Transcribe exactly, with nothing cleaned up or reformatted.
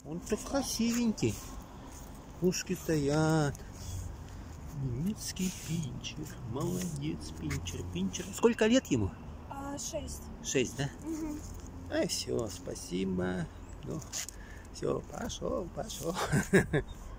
Он-то красивенький. Ушки стоят. Немецкий пинчер. Молодец, пинчер. Пинчер. Сколько лет ему? А, шесть. Шесть, да? Угу. А все, спасибо. Ну, все, пошел, пошел.